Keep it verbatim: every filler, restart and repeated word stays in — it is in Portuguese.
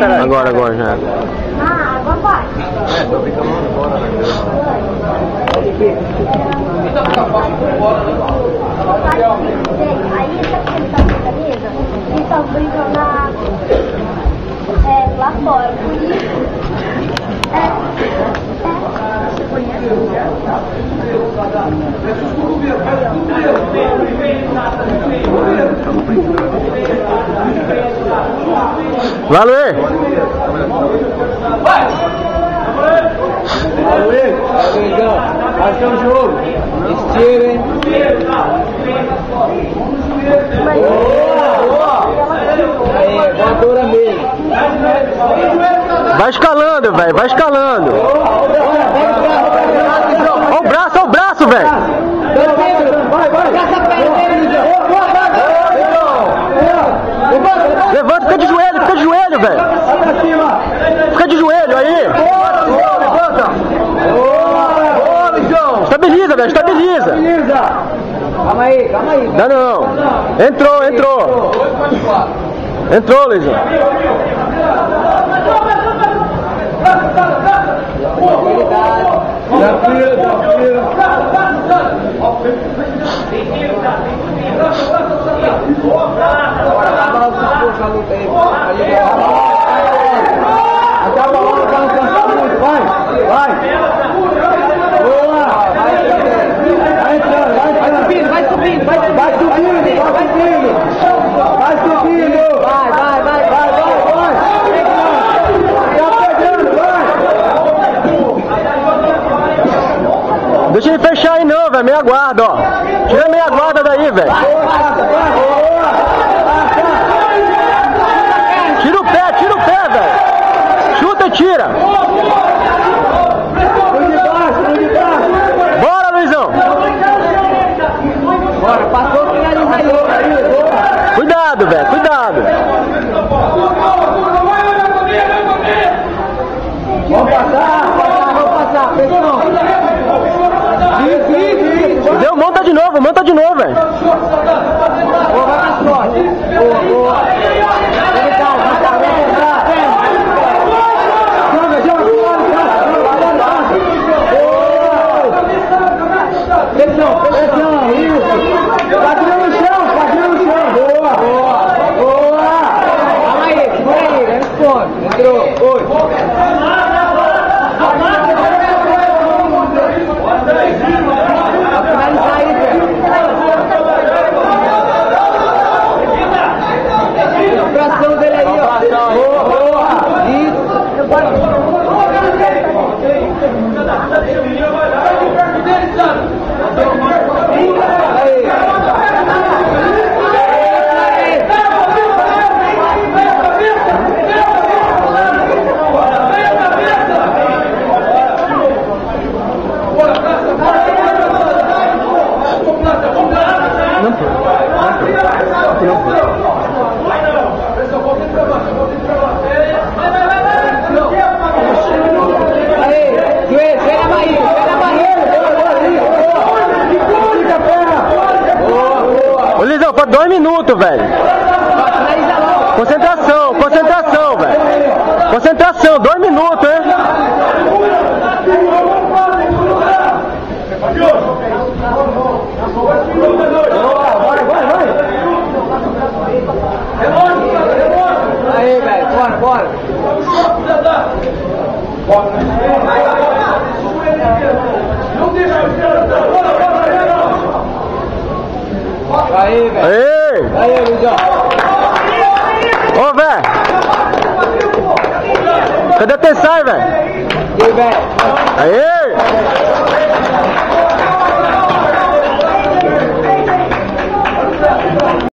Agora, agora já. Ah, agora vai. É, tô ficando fora, né? Aí essa questão da camisa, eles só brincam na, é, lá fora. Por isso, é, Vai, Luiz! Vai, Luiz! Luizão, acho que é um jogo. Estirem. Boa, boa! Aí, voadora mesmo. Vai escalando, velho, vai escalando. Olha o braço, olha o braço, velho. Vai, vai! Levanta, fica de joelho, fica de joelho, velho. Fica de joelho aí. Levanta! Boa, Luizão! Estabiliza, velho, estabiliza. Calma aí, calma aí. Não, não. Entrou, entrou. Entrou, Luizão. Tranquilo, tranquilo. Agora acaba logo essa puxa a luta aí. Acaba logo pra não cansar muito. Vai, vai. Boa. Vai entrando, vai entrando. Vai subindo, vai subindo, vai subindo. Vai subindo, vai subindo. Vai, vai, vai, vai, vai, vai. Tá pegando, vai. Deixa ele fechar aí não, velho. Meia guarda, ó. Tira a meia guarda daí, velho. Tira o pé, tira o pé, velho. Chuta e tira. Bora, Luizão. Bora, passou, finaliza aí. Cuidado, velho, cuidado. Vamos passar, vamos passar, pressão. Isso, isso, isso. Deu, monta de novo, monta de novo, velho. Boa, vai na sorte. Boa, boa. Vem cá, vem cá, vem cá. Joga, joga, joga. Boa. Pressão, pressão, isso. Quadril no chão, quadril no chão. Boa, boa, boa. Calma aí, segura aí, responde. Entrou, foi. Finalizar aí, velho. Coração dele aí, ó. Boa, boa. Isso. Ô, Luizão, foi dois minutos, velho. Concentração, concentração, velho. Concentração, dois minutos, hein? Vai, vai, vai. Aí, velho, bora, bora. Aí, velho. Aê! Aí, Luizão. Ô, velho. Cadê a tensão, velho? Aí, velho. Aê!